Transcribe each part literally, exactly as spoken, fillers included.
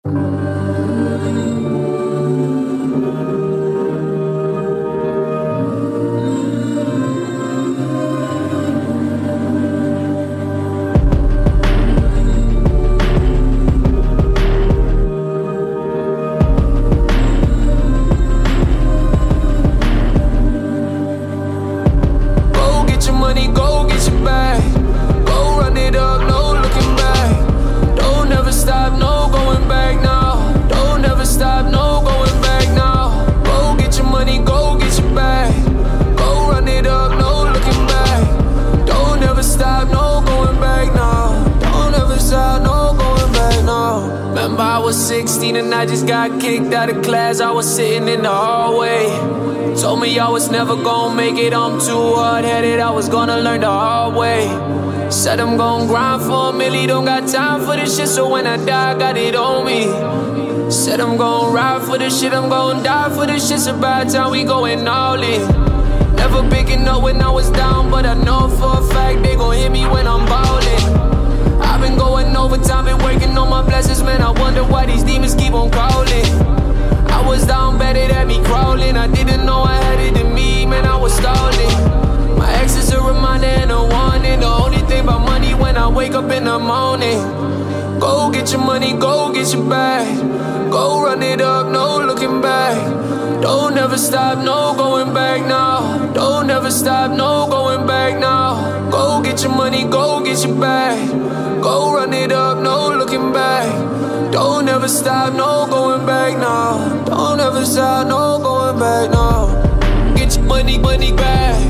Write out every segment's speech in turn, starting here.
sixteen and I just got kicked out of class. I was sitting in the hallway. Told me I was never gonna make it. I'm too hard-headed, I was gonna learn the hard way. Said I'm gonna grind for a milli, don't got time for this shit, so when I die, I got it on me. Said I'm gonna ride for this shit, I'm gonna die for this shit, so by the time we going all in. Never picking up when I was down, but I know for a fact they gon' hit me when I'm ballin'. I've been going overtime, been working on my blessings, man, I wonder why these demons keep on crawling. I was down bad, it had me crawling, I didn't know I had it in me, man, I was stalling. My ex is a reminder and a warning, the only thing about money when I wake up in the morning. Go get your money, go get your bag, go run it up, no looking back. Don't ever stop, no going back now. Don't ever stop, no going back now. Go get your money, go get your bag, go run it up, no looking back. Don't ever stop, no going back now. Don't ever stop, no going back now. Get your money, money back.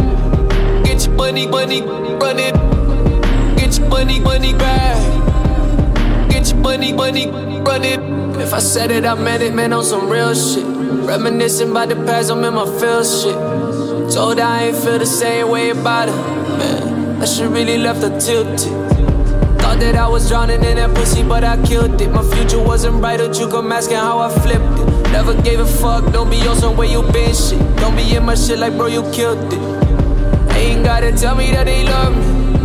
Get your money, money, run it. Get your money, money back. Get your money, money, run it. If I said it, I meant it, man, on some real shit. Reminiscing about the past, I'm in my feel shit. Told her I ain't feel the same way about her. Man, I should really left her tilted. Thought that I was drowning in that pussy, but I killed it. My future wasn't bright, or you come asking how I flipped it. Never gave a fuck, don't be on some way you been shit. Don't be in my shit like bro, you killed it. Ain't gotta tell me that they love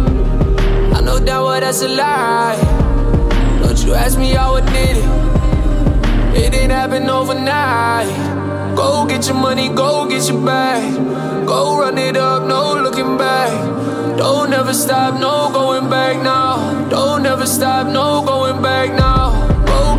me, I know damn well that's a lie. Don't you ask me how I did it, it didn't happen overnight. Go get your money, go get your bag, go run it up, no looking back. Don't ever stop, no going back now. Don't ever stop, no going back now. Go